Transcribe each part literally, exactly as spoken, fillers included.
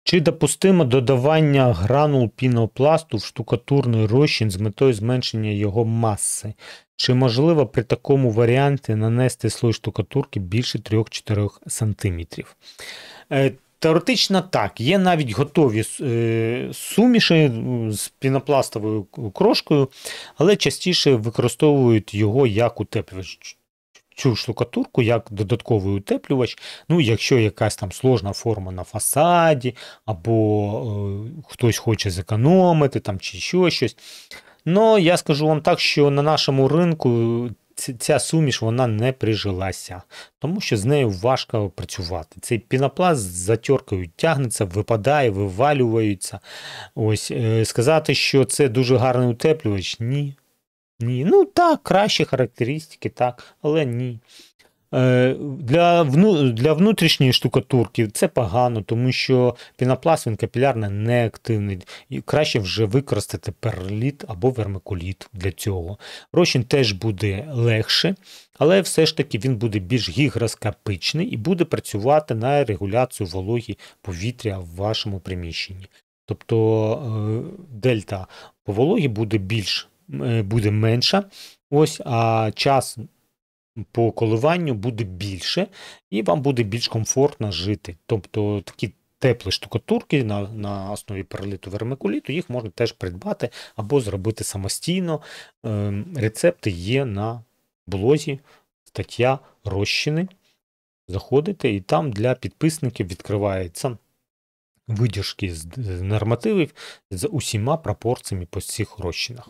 Чи допустимо додавання гранул пінопласту в штукатурний розчин з метою зменшення його маси? Чи можливо при такому варіанті нанести слой штукатурки більше три-чотири см? Е, Теоретично так. Є навіть готові е, суміші з пінопластовою крошкою, але частіше використовують його як утеплювач. Цю штукатурку як додатковий утеплювач, ну, якщо якась там сложна форма на фасаді, або е, хтось хоче зекономити, там, чи ще щось. Ну, я скажу вам так, що на нашому ринку ця суміш, вона не прижилася, тому що з нею важко працювати. Цей пінопласт з затеркою тягнеться, випадає, вивалюється. Ось, е, сказати, що це дуже гарний утеплювач, ні. Ні, ну так, кращі характеристики, так, але ні. Е, Для вну, для внутрішньої штукатурки це погано, тому що пінопласт він капілярно неактивний. І краще вже використати перліт або вермикуліт для цього. Розчин теж буде легше, але все ж таки він буде більш гігроскопичний і буде працювати на регуляцію вологі повітря в вашому приміщенні. Тобто е, дельта по вологі буде більш буде менша, ось, а час по коливанню буде більше, і вам буде більш комфортно жити. Тобто такі теплі штукатурки на, на основі переліту вермикуліту, їх можна теж придбати або зробити самостійно. Е, рецепти є на блозі, стаття розчини. Заходите, і там для підписників відкривається видержки з нормативів з усіма пропорціями по цих розчинах.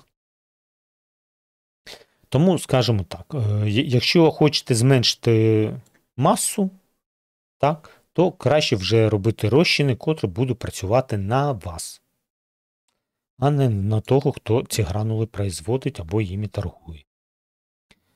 Тому, скажімо так, якщо хочете зменшити масу, так, то краще вже робити розчини, котрі будуть працювати на вас, а не на того, хто ці гранули производить або їми торгує.